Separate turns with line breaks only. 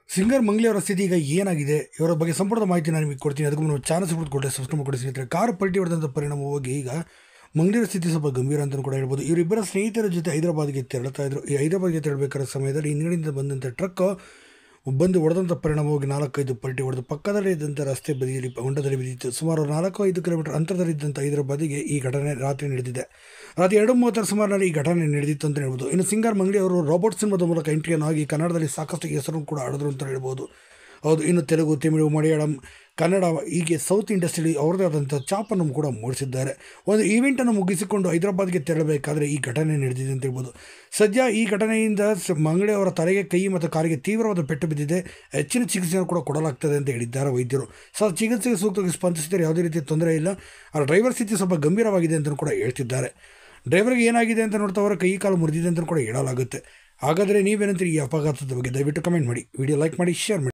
Singer Mangli ಅವರ ಸ್ಥಿತಿ ಈಗ ಏನಾಗಿದೆ ಇವರ ಬಗ್ಗೆ ಸಂಪೂರ್ಣ ಮಾಹಿತಿ ನಾನು ನಿಮಗೆ ಕೊಡ್ತೀನಿ. ಅದಕ್ಕೂ ನಾವು ಚಾನಲ್ ಸಪೋರ್ಟ್ ಕೊಟ್ಟರೆ ಸಬ್ಸ್ಕ್ರೈಬ್ ಮಾಡಿ ಸ್ನೇಹಿತರೆ. ಕಾರು ಪಲ್ಟಿ ಹೊಡೆದಂಥ ಪರಿಣಾಮವಾಗಿ ಈಗ ಮಂಗ್ಲಿಯವರ ಸ್ಥಿತಿ ಸ್ವಲ್ಪ ಗಂಭೀರ ಅಂತಲೂ ಕೂಡ ಹೇಳ್ಬೋದು. ಇವರಿಬ್ಬರ ಸ್ನೇಹಿತರ ಜೊತೆ ಹೈದರಾಬಾದ್ಗೆ ತೆರಳುತ್ತಾ ಇದ್ರು. ಈ ಹೈದರಾಬಾದ್ಗೆ ತೆರಳಬೇಕಾದ ಸಮಯದಲ್ಲಿ ಹಿಂದಿನಿಂದ ಬಂದಂಥ ಟ್ರಕ್ ಬಂದು ಹೊಡೆದಂಥ ಪರಿಣಾಮವಾಗಿ 4-5 ಪಲ್ಟಿ ಹೊಡೆದು ಪಕ್ಕದಲ್ಲೇ ಇದ್ದಂಥ ರಸ್ತೆ ಬದಿಯಲ್ಲಿ ಹೊಂಡದಲ್ಲಿ ಬಿದ್ದಿತ್ತು. ಸುಮಾರು 4-5 ಕಿಲೋಮೀಟರ್ ಅಂತರದಲ್ಲಿದ್ದಂಥ ಹೈದರಾಬಾದಿಗೆ ಈ ಘಟನೆ ರಾತ್ರಿ ನಡೆದಿದೆ. ರಾತ್ರಿ 2:30 ಸುಮಾರಿನಲ್ಲಿ ಈ ಘಟನೆ ನಡೆದಿತ್ತು ಅಂತ ಹೇಳ್ಬೋದು. ಇನ್ನು ಸಿಂಗರ್ ಮಂಗ್ಲಿ ಅವರು ರೋಬೋಟ್ ಸಿನಿಮಾದ ಮೂಲಕ ಎಂಟ್ರಿಯನ್ನು ಆಗಿ ಕನ್ನಡದಲ್ಲಿ ಸಾಕಷ್ಟು ಹೆಸರು ಕೂಡ ಆಡಿದ್ರು ಅಂತ ಹೇಳ್ಬೋದು. ಹೌದು, ಇನ್ನು ತೆಲುಗು, ತಮಿಳು, ಮಲಯಾಳಂ, ಕನ್ನಡ ಹೀಗೆ ಸೌತ್ ಇಂಡಸ್ಟ್ರಿಯಲ್ಲಿ ಅವ್ರದ್ದೇ ಆದಂಥ ಚಾಪನ್ನು ಕೂಡ ಮೂಡಿಸಿದ್ದಾರೆ. ಒಂದು ಈವೆಂಟನ್ನು ಮುಗಿಸಿಕೊಂಡು ಹೈದರಾಬಾದ್ಗೆ ತೆರಳಬೇಕಾದ್ರೆ ಈ ಘಟನೆ ನಡೆದಿದೆ ಅಂತ ಹೇಳ್ಬೋದು. ಸದ್ಯ ಈ ಘಟನೆಯಿಂದ ಮಂಗ್ಲಿ ಅವರ ತಲೆಗೆ, ಕೈ ಮತ್ತು ಕಾಲಿಗೆ ತೀವ್ರವಾದ ಪೆಟ್ಟು ಬಿದ್ದಿದೆ. ಹೆಚ್ಚಿನ ಚಿಕಿತ್ಸೆಯನ್ನು ಕೂಡ ಕೊಡಲಾಗ್ತದೆ ಅಂತ ಹೇಳಿದ್ದಾರೆ ವೈದ್ಯರು. ಚಿಕಿತ್ಸೆಗೆ ಸೂಕ್ತವಾಗಿ ಸ್ಪಂದಿಸಿದರೆ ಯಾವುದೇ ರೀತಿಯ ತೊಂದರೆ ಇಲ್ಲ. ಆ ಡ್ರೈವರ್ ಸ್ಥಿತಿ ಸ್ವಲ್ಪ ಗಂಭೀರವಾಗಿದೆ ಅಂತಲೂ ಕೂಡ ಹೇಳ್ತಿದ್ದಾರೆ. ಡ್ರೈವರ್ಗೆ ಏನಾಗಿದೆ ಅಂತ ನೋಡ್ತಾ ಅವರ ಕೈ ಕಾಲು ಮುರಿದಿದೆ ಅಂತ ಕೂಡ ಹೇಳಲಾಗುತ್ತೆ. ಹಾಗಾದರೆ ನೀವೇನಂತೀರಿ ಈ ಅಪಘಾತದ ಬಗ್ಗೆ? ದಯವಿಟ್ಟು ಕಮೆಂಟ್ ಮಾಡಿ, ವಿಡಿಯೋ ಲೈಕ್ ಮಾಡಿ, ಶೇರ್ ಮಾಡಿ.